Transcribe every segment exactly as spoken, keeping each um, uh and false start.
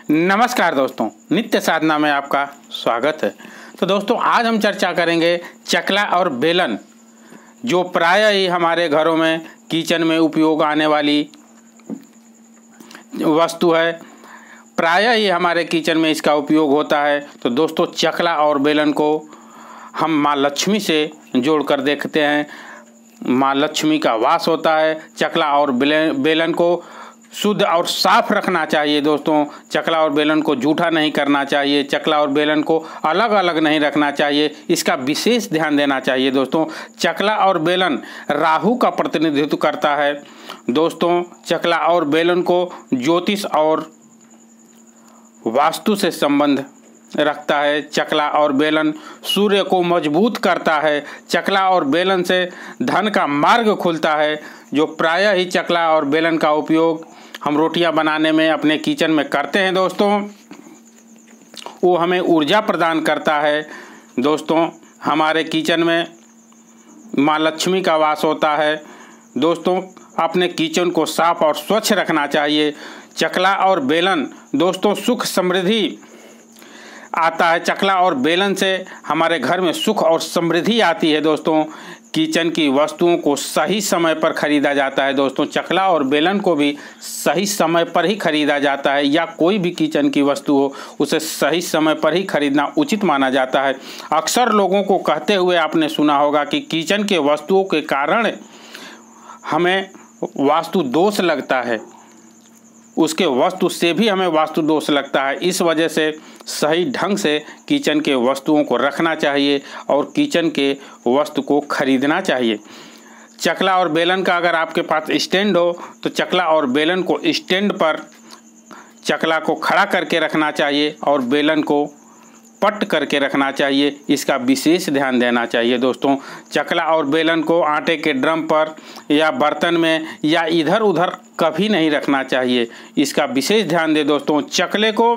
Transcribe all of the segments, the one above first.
नमस्कार दोस्तों, नित्य साधना में आपका स्वागत है। तो दोस्तों आज हम चर्चा करेंगे चकला और बेलन, जो प्रायः ही हमारे घरों में किचन में उपयोग आने वाली वस्तु है। प्रायः ही हमारे किचन में इसका उपयोग होता है। तो दोस्तों चकला और बेलन को हम माँ लक्ष्मी से जोड़कर देखते हैं। माँ लक्ष्मी का वास होता है। चकला और बेलन को शुद्ध और साफ रखना चाहिए। दोस्तों चकला और बेलन को जूठा नहीं करना चाहिए। चकला और बेलन को अलग अलग नहीं रखना चाहिए, इसका विशेष ध्यान देना चाहिए। दोस्तों चकला और बेलन राहु का प्रतिनिधित्व करता है। दोस्तों चकला और बेलन को ज्योतिष और वास्तु से संबंध रखता है। चकला और बेलन सूर्य को मजबूत करता है। चकला और बेलन से धन का मार्ग खुलता है। जो प्रायः ही चकला और बेलन का उपयोग हम रोटियां बनाने में अपने किचन में करते हैं दोस्तों, वो हमें ऊर्जा प्रदान करता है। दोस्तों हमारे किचन में माँ लक्ष्मी का वास होता है। दोस्तों अपने किचन को साफ और स्वच्छ रखना चाहिए। चकला और बेलन दोस्तों सुख समृद्धि आता है। चकला और बेलन से हमारे घर में सुख और समृद्धि आती है। दोस्तों किचन की वस्तुओं को सही समय पर खरीदा जाता है। दोस्तों चकला और बेलन को भी सही समय पर ही खरीदा जाता है, या कोई भी किचन की वस्तु हो उसे सही समय पर ही खरीदना उचित माना जाता है। अक्सर लोगों को कहते हुए आपने सुना होगा कि किचन के वस्तुओं के कारण हमें वास्तु दोष लगता है, उसके वस्तु से भी हमें वास्तु दोष लगता है। इस वजह से सही ढंग से किचन के वस्तुओं को रखना चाहिए और किचन के वस्तु को खरीदना चाहिए। चकला और बेलन का अगर आपके पास स्टैंड हो तो चकला और बेलन को स्टैंड पर चकला को खड़ा करके रखना चाहिए और बेलन को पट करके रखना चाहिए, इसका विशेष ध्यान देना चाहिए। दोस्तों चकला और बेलन को आटे के ड्रम पर या बर्तन में या इधर उधर कभी नहीं रखना चाहिए, इसका विशेष ध्यान दें। दोस्तों चकले को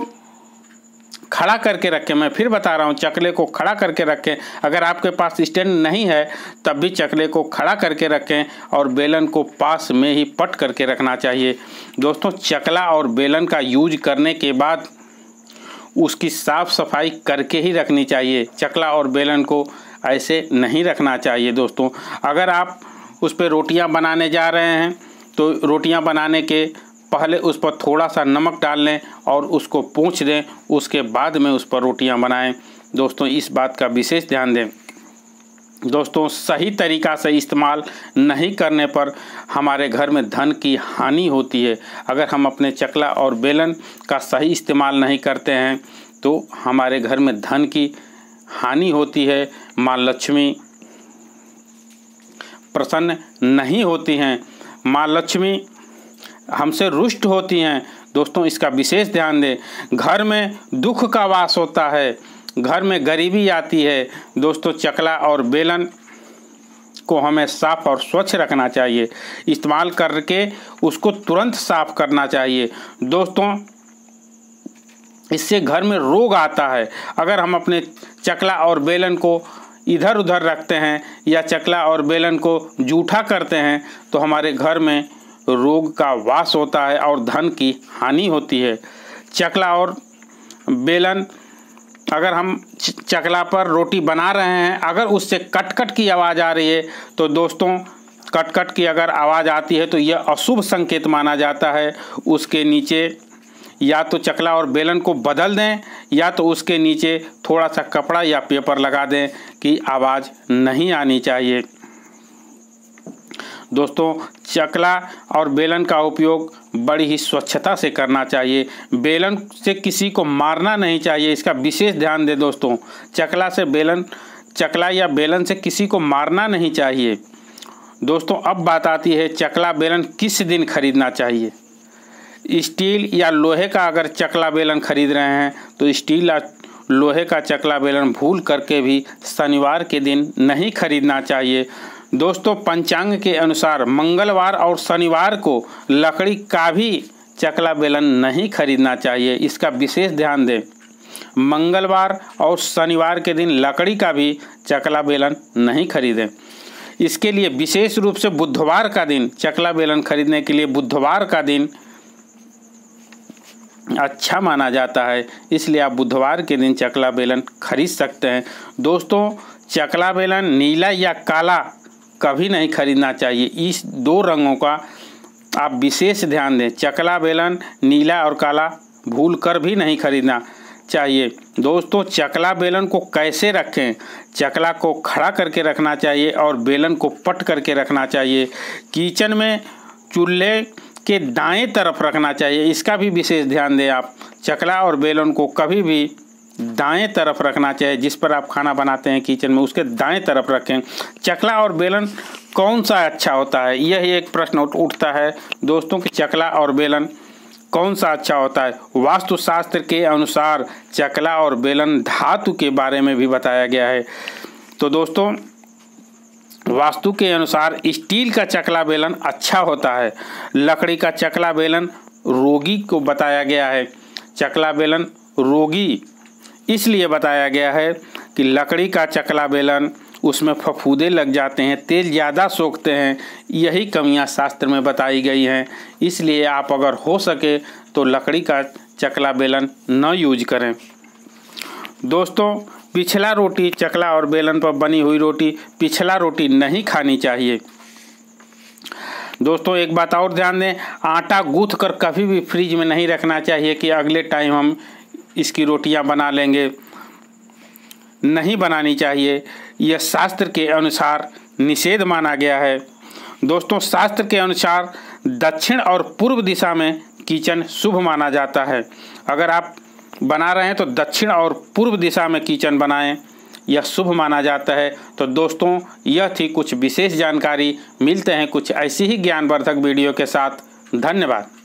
खड़ा करके रखें, मैं फिर बता रहा हूँ, चकले को खड़ा करके रखें। अगर आपके पास स्टैंड नहीं है तब भी चकले को खड़ा करके रखें और बेलन को पास में ही पट करके रखना चाहिए। दोस्तों चकला और बेलन का यूज करने के बाद उसकी साफ सफाई करके ही रखनी चाहिए। चकला और बेलन को ऐसे नहीं रखना चाहिए। दोस्तों अगर आप उस पर रोटियां बनाने जा रहे हैं तो रोटियां बनाने के पहले उस पर थोड़ा सा नमक डाल लें और उसको पोंछ दें, उसके बाद में उस पर रोटियां बनाएं। दोस्तों इस बात का विशेष ध्यान दें। दोस्तों सही तरीक़ा से इस्तेमाल नहीं करने पर हमारे घर में धन की हानि होती है। अगर हम अपने चकला और बेलन का सही इस्तेमाल नहीं करते हैं तो हमारे घर में धन की हानि होती है। माँ लक्ष्मी प्रसन्न नहीं होती हैं, माँ लक्ष्मी हमसे रुष्ट होती हैं। दोस्तों इसका विशेष ध्यान दें। घर में दुख का वास होता है, घर में गरीबी आती है। दोस्तों चकला और बेलन को हमें साफ और स्वच्छ रखना चाहिए, इस्तेमाल करके उसको तुरंत साफ करना चाहिए। दोस्तों इससे घर में रोग आता है। अगर हम अपने चकला और बेलन को इधर उधर रखते हैं या चकला और बेलन को जूठा करते हैं तो हमारे घर में रोग का वास होता है और धन की हानि होती है। चकला और बेलन अगर हम चकला पर रोटी बना रहे हैं, अगर उससे कट कट की आवाज़ आ रही है तो दोस्तों कट कट की अगर आवाज़ आती है तो यह अशुभ संकेत माना जाता है। उसके नीचे या तो चकला और बेलन को बदल दें या तो उसके नीचे थोड़ा सा कपड़ा या पेपर लगा दें कि आवाज़ नहीं आनी चाहिए। दोस्तों चकला और बेलन का उपयोग बड़ी ही स्वच्छता से करना चाहिए। बेलन से किसी को मारना नहीं चाहिए, इसका विशेष ध्यान दें। दोस्तों चकला से बेलन चकला या बेलन से किसी को मारना नहीं चाहिए। दोस्तों अब बात आती है चकला बेलन किस दिन खरीदना चाहिए। स्टील या लोहे का अगर चकला बेलन खरीद रहे हैं तो स्टील या लोहे का चकला बेलन भूल करके भी शनिवार के दिन नहीं खरीदना चाहिए। दोस्तों पंचांग के अनुसार मंगलवार और शनिवार को लकड़ी का भी चकला बेलन नहीं खरीदना चाहिए, इसका विशेष ध्यान दें। मंगलवार और शनिवार के दिन लकड़ी का भी चकला बेलन नहीं खरीदें। इसके लिए विशेष रूप से बुधवार का दिन चकला बेलन खरीदने के लिए बुधवार का दिन अच्छा माना जाता है, इसलिए आप बुधवार के दिन चकला बेलन खरीद सकते हैं। दोस्तों, चकला बेलन नीला या काला कभी नहीं खरीदना चाहिए। इस दो रंगों का आप विशेष ध्यान दें। चकला बेलन नीला और काला भूल कर भी नहीं खरीदना चाहिए। दोस्तों, चकला बेलन को कैसे रखें? चकला को खड़ा करके रखना चाहिए और बेलन को पट करके रखना चाहिए। किचन में चूल्हे के दाएं तरफ रखना चाहिए, इसका भी विशेष ध्यान दें आप। चकला और बेलन को कभी भी दाएं तरफ रखना चाहिए। जिस पर आप खाना बनाते हैं किचन में, उसके दाएं तरफ रखें। चकला और बेलन कौन सा अच्छा होता है, यह एक प्रश्न उठता है दोस्तों कि चकला और बेलन कौन सा अच्छा होता है। वास्तुशास्त्र के अनुसार चकला और बेलन धातु के बारे में भी बताया गया है। तो दोस्तों, वास्तु के अनुसार स्टील का चकला बेलन अच्छा होता है। लकड़ी का चकला बेलन रोगी को बताया गया है। चकला बेलन रोगी इसलिए बताया गया है कि लकड़ी का चकला बेलन उसमें फफूंदे लग जाते हैं, तेल ज़्यादा सोखते हैं। यही कमियां शास्त्र में बताई गई हैं। इसलिए आप अगर हो सके तो लकड़ी का चकला बेलन न यूज करें। दोस्तों, पिछला रोटी चकला और बेलन पर बनी हुई रोटी पिछला रोटी नहीं खानी चाहिए। दोस्तों, एक बात और ध्यान दें, आटा गूँथ कर कभी भी फ्रिज में नहीं रखना चाहिए कि अगले टाइम हम इसकी रोटियां बना लेंगे। नहीं बनानी चाहिए, यह शास्त्र के अनुसार निषेध माना गया है। दोस्तों, शास्त्र के अनुसार दक्षिण और पूर्व दिशा में किचन शुभ माना जाता है। अगर आप बना रहे हैं तो दक्षिण और पूर्व दिशा में किचन बनाएं, यह शुभ माना जाता है। तो दोस्तों, यह थी कुछ विशेष जानकारी। मिलते हैं कुछ ऐसी ही ज्ञानवर्धक वीडियो के साथ। धन्यवाद।